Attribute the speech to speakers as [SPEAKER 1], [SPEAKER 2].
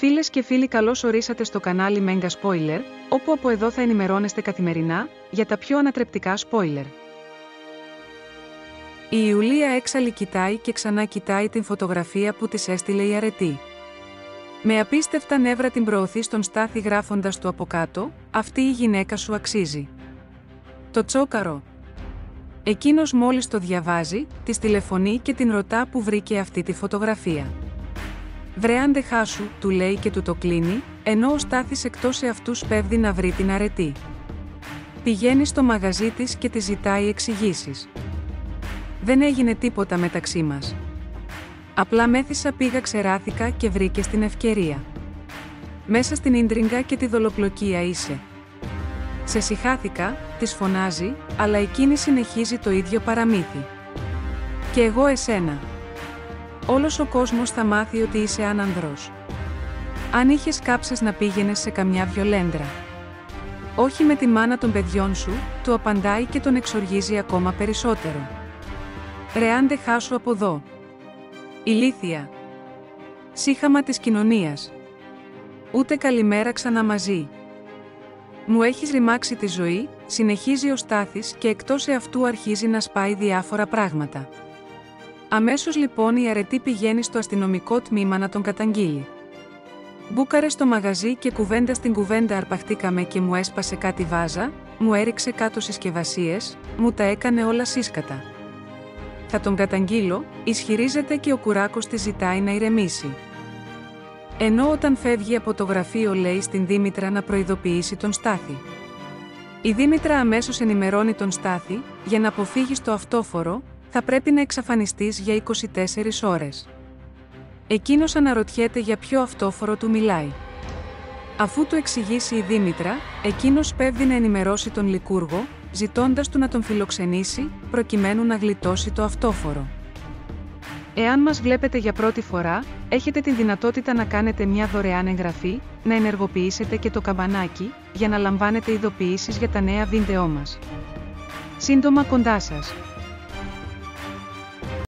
[SPEAKER 1] Φίλες και φίλοι, καλώς ορίσατε στο κανάλι Mega Spoiler, όπου από εδώ θα ενημερώνεστε καθημερινά για τα πιο ανατρεπτικά spoiler. Η Ιουλία έξαλλη κοιτάει και ξανά κοιτάει την φωτογραφία που της έστειλε η αρετή. Με απίστευτα νεύρα την προωθεί στον Στάθη γράφοντας του από κάτω: «Αυτή η γυναίκα σου αξίζει». Το τσόκαρο. Εκείνος μόλις το διαβάζει, της τηλεφωνεί και την ρωτά που βρήκε αυτή τη φωτογραφία. «Βρε άντεχά σου», του λέει και του το κλείνει, ενώ ο Στάθης εκτός εαυτού σπέβδει να βρει την αρετή. Πηγαίνει στο μαγαζί της και της ζητάει εξηγήσεις. «Δεν έγινε τίποτα μεταξύ μας. Απλά μέθησα, πήγα, ξεράθηκα και βρήκε την ευκαιρία. Μέσα στην ίντριγκα και τη δολοπλοκία είσαι. Σε συχάθηκα», της φωνάζει, αλλά εκείνη συνεχίζει το ίδιο παραμύθι. «Και εγώ εσένα. Όλος ο κόσμος θα μάθει ότι είσαι άνανδρος. Αν είχες κάψες να πήγαινες σε καμιά βιολέντρα. Όχι με τη μάνα των παιδιών σου», του απαντάει και τον εξοργίζει ακόμα περισσότερο. «Ρε άντεχά σου από εδώ. Ηλίθια. Σύχαμα της κοινωνίας. Ούτε καλημέρα ξανά μαζί. Μου έχεις ρημάξει τη ζωή», συνεχίζει ο Στάθης και εκτός εαυτού αρχίζει να σπάει διάφορα πράγματα. Αμέσως λοιπόν η αρετή πηγαίνει στο αστυνομικό τμήμα να τον καταγγείλει. «Μπούκαρε στο μαγαζί και κουβέντα στην κουβέντα αρπαχτήκαμε και μου έσπασε κάτι βάζα, μου έριξε κάτω συσκευασίες, μου τα έκανε όλα σύσκατα. Θα τον καταγγείλω», ισχυρίζεται και ο Κουράκος τη ζητάει να ηρεμήσει. Ενώ όταν φεύγει από το γραφείο λέει στην Δήμητρα να προειδοποιήσει τον Στάθη. Η Δήμητρα αμέσως ενημερώνει τον Στάθη: «Για να αποφύγεις το αυτόφορο, θα πρέπει να εξαφανιστείς για 24 ώρες». Εκείνος αναρωτιέται για ποιο αυτόφορο του μιλάει. Αφού του εξηγήσει η Δήμητρα, εκείνος σπέβδει να ενημερώσει τον Λικούργο, ζητώντας του να τον φιλοξενήσει, προκειμένου να γλιτώσει το αυτόφορο. Εάν μας βλέπετε για πρώτη φορά, έχετε τη δυνατότητα να κάνετε μια δωρεάν εγγραφή, να ενεργοποιήσετε και το καμπανάκι, για να λαμβάνετε ειδοποιήσεις για τα νέα βίντεό μας. Σύντομα κοντά σας.